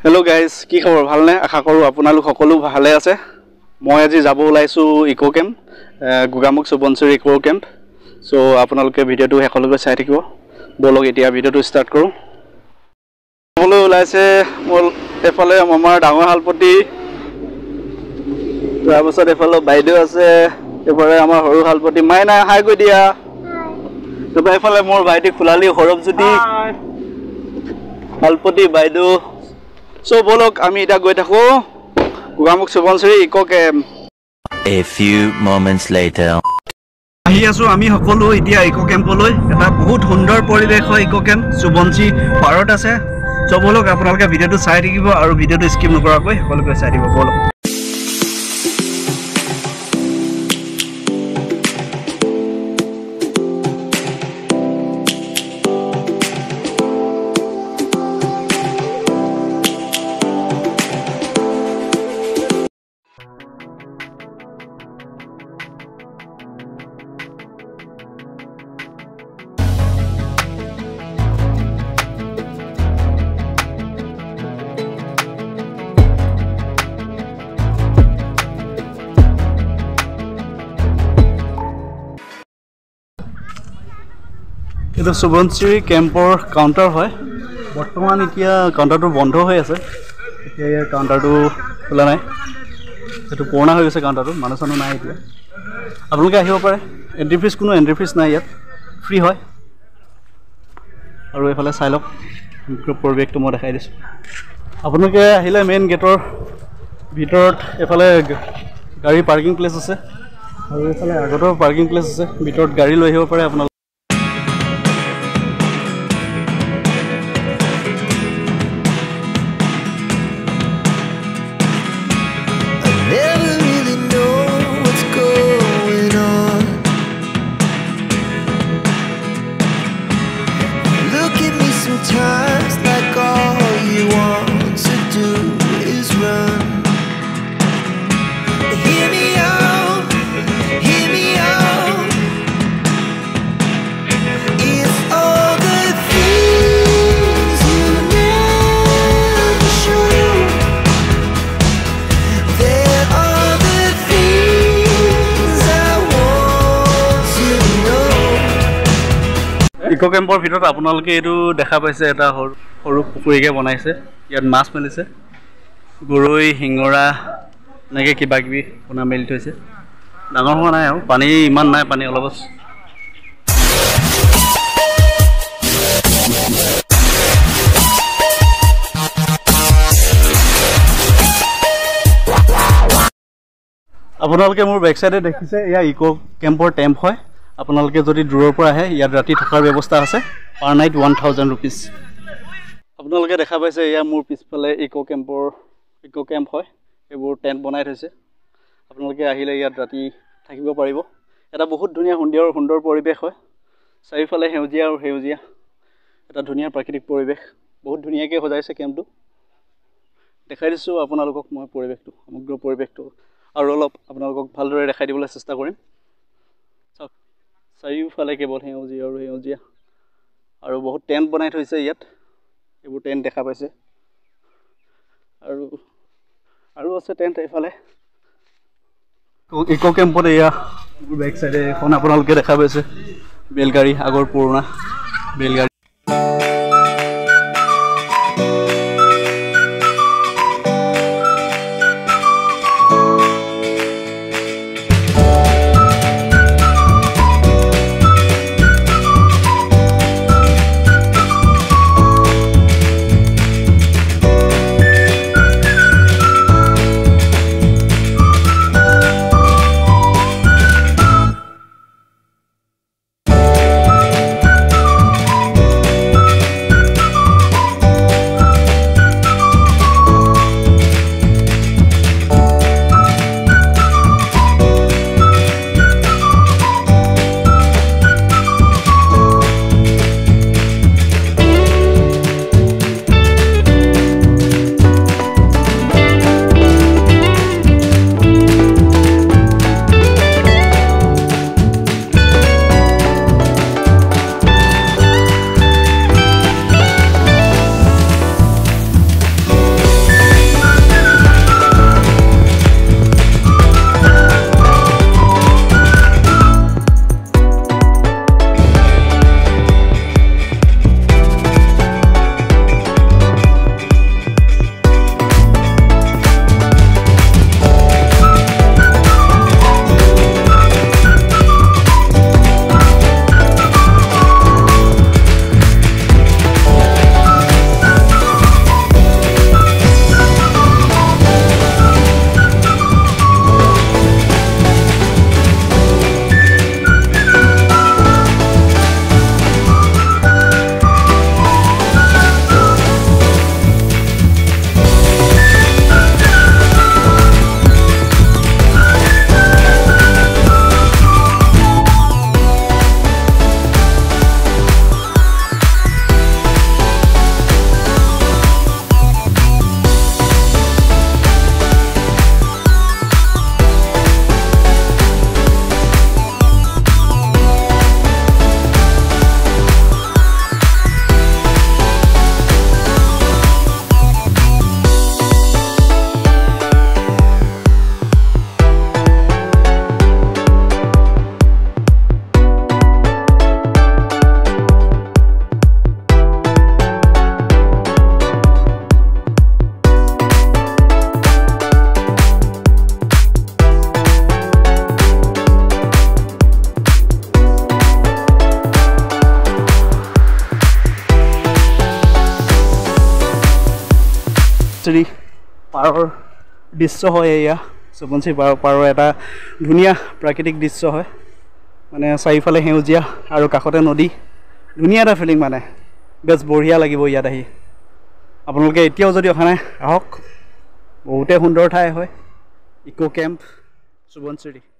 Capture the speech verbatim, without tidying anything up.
Hello guys, কি খবৰ ভালনে আশা কৰো আপোনালোক সকলো ভালে আছে মই আজি যাব ওলাইছো eco camp Gogamukh Subansiri eco camp so আপোনালোকে ভিডিওটো হেকলৈকে চাই থাকিব বলক এতিয়া ভিডিওটো ষ্টাৰ্ট কৰো বলক ওলাইছে মল এফালে মামাৰ ডাঙৰ হালপতি তাৰপাছত এফালে বাইদেউ আছে এবাৰে আমাৰ সৰু হালপতি মাইনা হাই কৈ দিয়া তো এফালে মোৰ ভাইটি খুলালি হৰবজুতি হালপতি বাইদেউ So bolok ami ita goi thako Gugamuk Subansiri Eco Camp. A few moments later. Ahi asu ami hokolo itia Eco Camp loi eta bahut sundor poribesh hoy Eco Camp Subansiri parot ase. So bolok apnaloke video tu sai dikibo aru video tu skip nokorakoi hokoloke sai dibo bolok. Itu Subansiri Campor counter hoy. Bortoman itia counter tu bondho hoy ase. Itia ya counter tu khula nai. Etu purana hoy gase counter tu manusanu nai itia. Apnaloke ahibo pare. Entry fees kuno entry fees nai yat. Free hoy. Aru efale sai lok. Mikro porbex tu mo dekhai disu. Apnaloke ahile main gate or bitorot efale gari parking place ase. Aru efale agotor parking place ase. Bitorot gari loi ahibo pare apnaloke Sometimes like all you want to do is run. Hear me out, hear me out. It's all the things you never show. There are the things I want to know. Eco Campor ভিতৰত আপোনালোকে এটো দেখা পাইছে এটা সৰু পুকুৰীকে বনাইছে ইয়াত মাছ মেলিছে গৰৈ হিঙৰা নেকে কিবা কিবি কোনা মেলি থৈছে ডাঙৰ হোৱা নাই আৰু পানী ইমান নাই পানী অলপ আছে আপোনালোকে মোৰ বেক সাইডে দেখিছে এয়া ইকো কেম্পৰ টেম্প হয় আপোনালোকে যদি দূৰৰ পৰা আহে ইয়াত ৰাতি থকাৰ ব্যৱস্থা আছে per night one thousand rupees আপোনালোকে দেখা পাইছে এয়া মোৰ পিছফালে ইকো কেম্পৰ ইকো কেম্প হয় এবোৰ টেন্ট বনাই থৈছে আপোনালোকে আহিলে ইয়াত ৰাতি থাকিব পাৰিব এটা বহুত ধুনীয়া সুন্দৰ সুন্দৰ পৰিবেশ হয় চাৰিফালে হেউজিয়া আৰু হেউজিয়া এটা ধুনীয়া প্ৰাকৃতিক পৰিবেশ বহুত ধুনীয়াকৈ সজাইছে কেম্পটো দেখাই দিছো আপোনালোকক মই পৰিবেশটো সমগ্ৰ পৰিবেশটো আৰু অলপ আপোনালোকক ভালদৰে দেখাই দিবলৈ চেষ্টা কৰিম চাৰিওফালে কেৱল হেউজিয়া আৰু হেউজিয়া আৰু বহুত টেন্ট বনাই থৈছে ইয়াত এবোৰ টেন্ট দেখা পাইছে আৰু আৰু আছে টেন্ট এফালে ইকো কেম্পত এয়া বেক সাইডে এখন আপোনালোকে দেখা পাইছে বেলগাড়ী আগৰ পুৰণা বেলগাড়ী সোৱণশিৰি পাৰৰ দৃশ্য হয় এয়া সোৱণশিৰি পাৰৰ পাৰৰ এটা ধুনীয়া প্ৰাকৃতিক দৃশ্য হয় মানে চাৰিওফালে সেউজীয়া আৰু কাষতে নদী ধুনীয়া এটা ফিলিং মানে বেছ বঢ়িয়া লাগিব ইয়াত আহি আপোনালোকে এতিয়াও যদি অহা নাই আহক বহুতে সুন্দৰ ঠাই হয় ইকো কেম্প সোৱণশিৰি